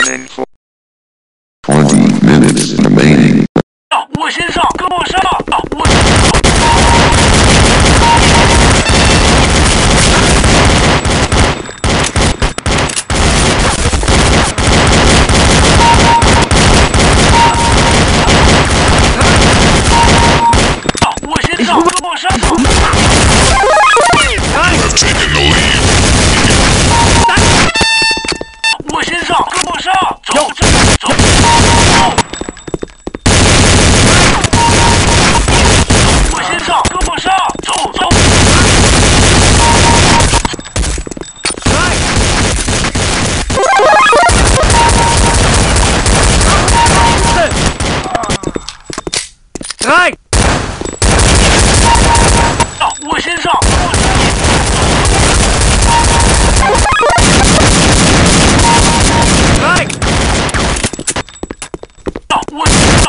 Running for 20 minutes remaining. 我先上，跟我上！我先上！我先上，跟我上！ You've taken the lead. 我先上，跟我上！走，走，走！我先上，跟我上！走，走！ 来！ 我先上，跟我上！ 来！ 我先上，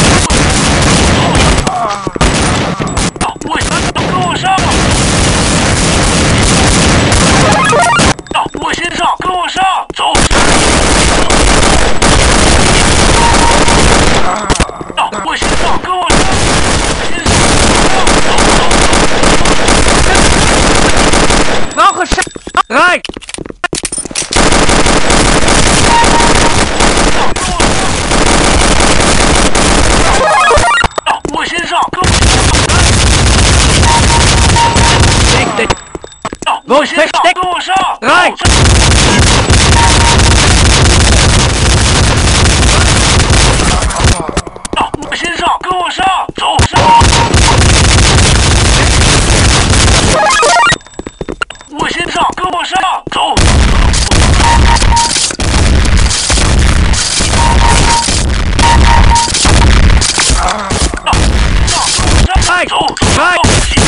我先上，跟我上！我先上，跟我上！走！我先上，跟我上！ 老和尚，来！ 我先上，跟我先上，跟我上！ 来！ 我先上，跟我上！走上！我先上，跟我上！走！ 来！ 走！ 来！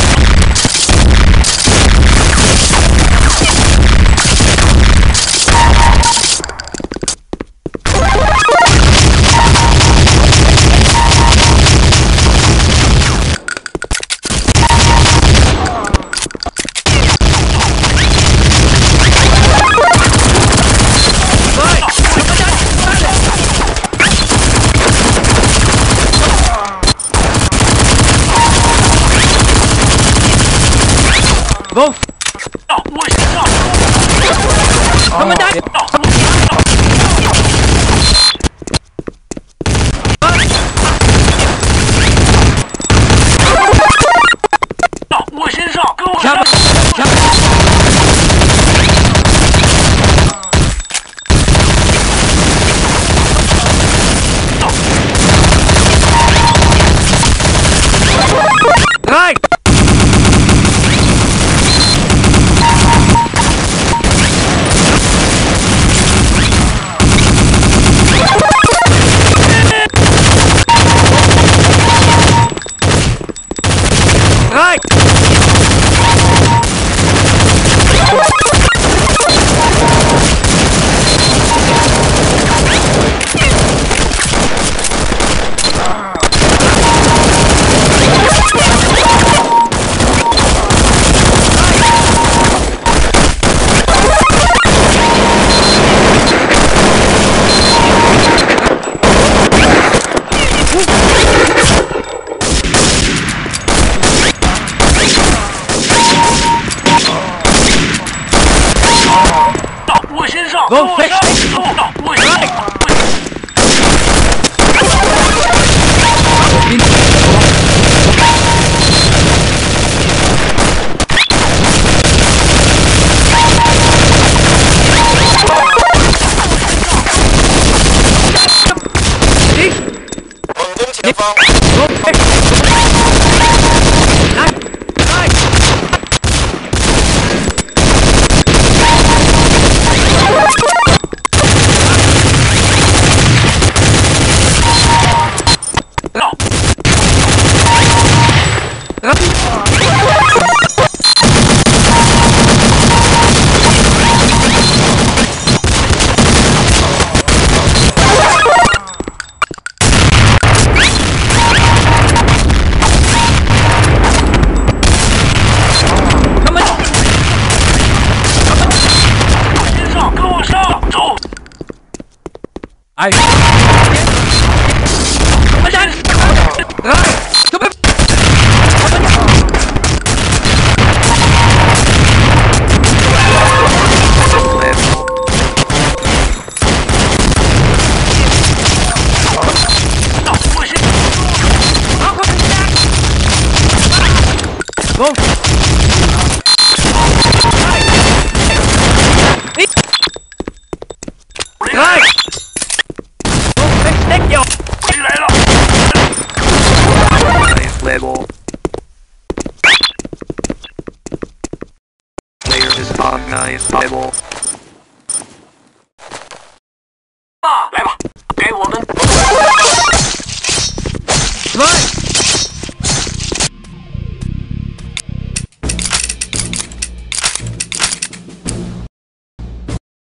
Go！ 我先上！ 他们打！ 我先上，跟我上！ 来！ 来！ 我先上， 跟我上！我先上！ 猛攻前方。 来！ I. Komandan! Right! Go! Right! Thank you! 回来了 Nice level. Player is on nice level.